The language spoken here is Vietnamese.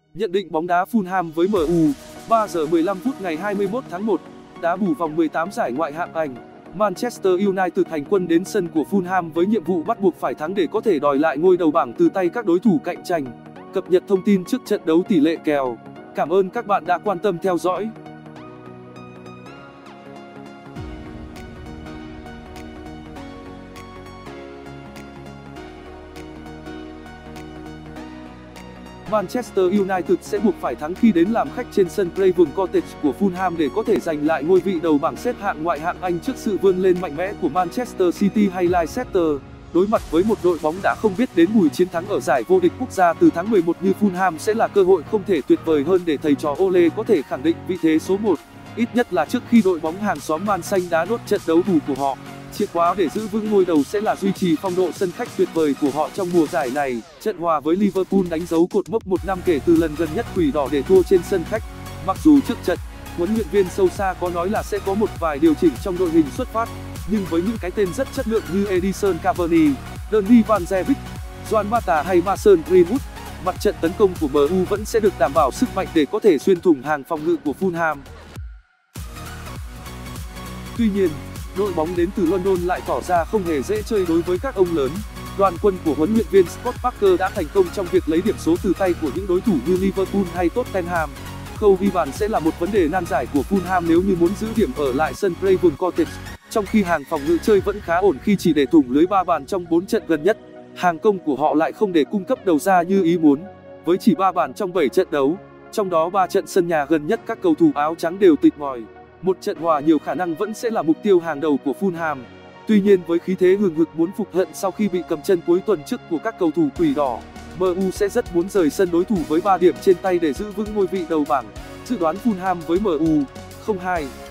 Nhận định bóng đá Fulham với MU. 3 giờ 15 phút ngày 21 tháng 1, đá bù vòng 18 giải Ngoại hạng Anh. Manchester United hành quân đến sân của Fulham với nhiệm vụ bắt buộc phải thắng để có thể đòi lại ngôi đầu bảng từ tay các đối thủ cạnh tranh. Cập nhật thông tin trước trận đấu, tỷ lệ kèo. Cảm ơn các bạn đã quan tâm theo dõi. Manchester United sẽ buộc phải thắng khi đến làm khách trên sân Craven Cottage của Fulham để có thể giành lại ngôi vị đầu bảng xếp hạng Ngoại hạng Anh trước sự vươn lên mạnh mẽ của Manchester City hay Leicester. Đối mặt với một đội bóng đã không biết đến mùi chiến thắng ở giải vô địch quốc gia từ tháng 11 như Fulham sẽ là cơ hội không thể tuyệt vời hơn để thầy trò Ole có thể khẳng định vị thế số 1, ít nhất là trước khi đội bóng hàng xóm Man Xanh đá nốt trận đấu bù của họ. Chìa khóa để giữ vững ngôi đầu sẽ là duy trì phong độ sân khách tuyệt vời của họ trong mùa giải này. Trận hòa với Liverpool đánh dấu cột mốc 1 năm kể từ lần gần nhất Quỷ Đỏ để thua trên sân khách. Mặc dù trước trận, huấn luyện viên Sousa có nói là sẽ có một vài điều chỉnh trong đội hình xuất phát, nhưng với những cái tên rất chất lượng như Edinson Cavani, Donny van de Beek, Juan Mata hay Mason Greenwood, mặt trận tấn công của MU vẫn sẽ được đảm bảo sức mạnh để có thể xuyên thủng hàng phòng ngự của Fulham. Tuy nhiên, đội bóng đến từ London lại tỏ ra không hề dễ chơi đối với các ông lớn. Đoàn quân của huấn luyện viên Scott Parker đã thành công trong việc lấy điểm số từ tay của những đối thủ như Liverpool hay Tottenham. Khâu ghi bàn sẽ là một vấn đề nan giải của Fulham nếu như muốn giữ điểm ở lại sân Craven Cottage, trong khi hàng phòng ngự chơi vẫn khá ổn khi chỉ để thủng lưới 3 bàn trong 4 trận gần nhất. Hàng công của họ lại không để cung cấp đầu ra như ý muốn, với chỉ 3 bàn trong 7 trận đấu, trong đó 3 trận sân nhà gần nhất các cầu thủ áo trắng đều tịt ngòi. Một trận hòa nhiều khả năng vẫn sẽ là mục tiêu hàng đầu của Fulham. Tuy nhiên với khí thế hừng hực muốn phục hận sau khi bị cầm chân cuối tuần trước của các cầu thủ Quỷ Đỏ, MU sẽ rất muốn rời sân đối thủ với 3 điểm trên tay để giữ vững ngôi vị đầu bảng. Dự đoán Fulham với MU. 02